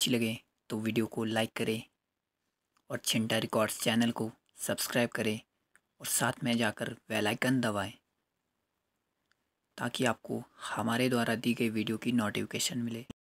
अच्छी लगे तो वीडियो को लाइक करें और चिंटा रिकॉर्ड्स चैनल को सब्सक्राइब करें और साथ में जाकर बेल आइकन दबाएं ताकि आपको हमारे द्वारा दी गई वीडियो की नोटिफिकेशन मिले।